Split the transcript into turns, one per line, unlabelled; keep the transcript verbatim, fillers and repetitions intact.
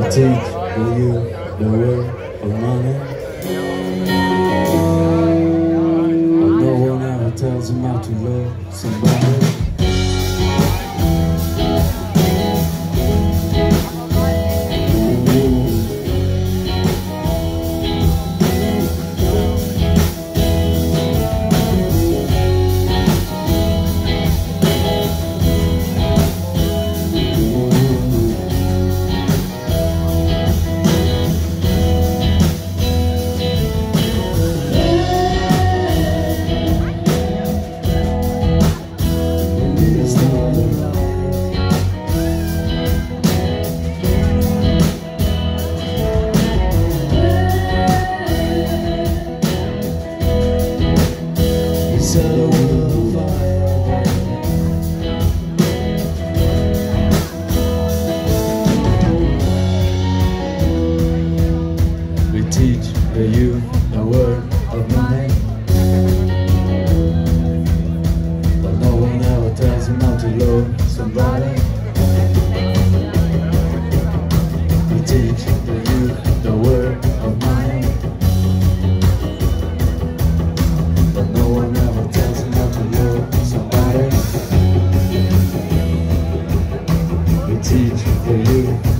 teach you the way of money, but no one ever tells him how to love somebody. We teach the youth the word of money, but no one ever tells him how to love somebody. We teach the youth the word of money, but no one ever tells him how to love somebody. We teach the youth